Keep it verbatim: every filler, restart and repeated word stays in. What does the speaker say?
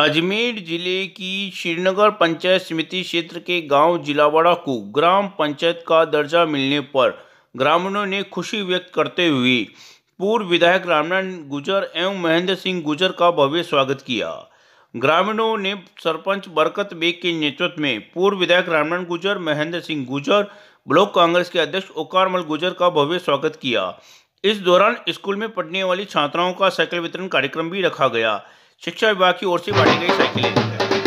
अजमेर जिले की श्रीनगर पंचायत समिति क्षेत्र के गांव जिलावाड़ा को ग्राम पंचायत का दर्जा मिलने पर ग्रामीणों ने खुशी व्यक्त करते हुए पूर्व विधायक रामनारायण गुर्जर एवं महेंद्र सिंह गुर्जर का भव्य स्वागत किया। ग्रामीणों ने सरपंच बरकत बेग के नेतृत्व में पूर्व विधायक रामनारायण गुर्जर, महेंद्र सिंह गुर्जर, ब्लॉक कांग्रेस के अध्यक्ष ओकारमल गुर्जर का भव्य स्वागत किया। इस दौरान स्कूल में पढ़ने वाली छात्राओं का साइकिल वितरण कार्यक्रम भी रखा गया। शिक्षा विभाग की ओर से बांटी गई साइकिलें